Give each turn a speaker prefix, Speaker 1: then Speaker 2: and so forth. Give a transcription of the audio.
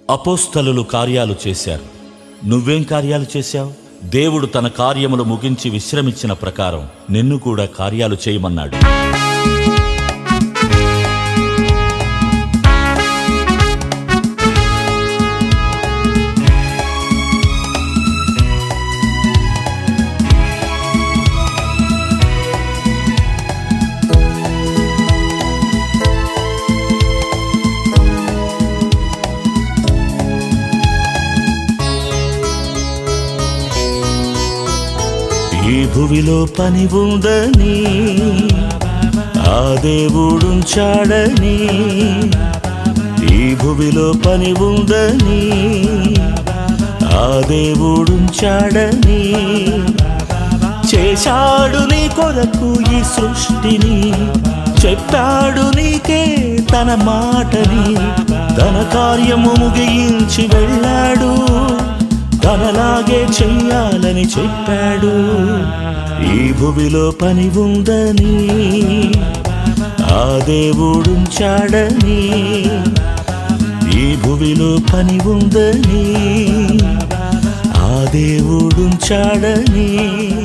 Speaker 1: అపోస్తలులు కార్యాలు చేశారు. నువ్వేం కార్యాలు చేశావు? దేవుడు తన కార్యములు ముగించి విశ్రమించిన ప్రకారం నిన్ను కూడా కార్యాలు చేయమన్నాడు. ఈ భువిలో పని ఉందని ఆ దేవుడుంచాడని, ఈ భువిలో పని ఉందని ఆ దేవుడుంచాడని, చేశాడు నీ కొరకు ఈ సృష్టిని, చెప్పాడు నీకే తన మాటని, తన కార్యము ముగించి వెళ్ళాడు, తనలాగే చెయ్యాలని చెప్పాడు. ఈ భువిలో పని ఉందని ఆ దేవుడుంచాడని, ఈ భువిలో పని ఉందని ఆ దేవుడుంచాడని.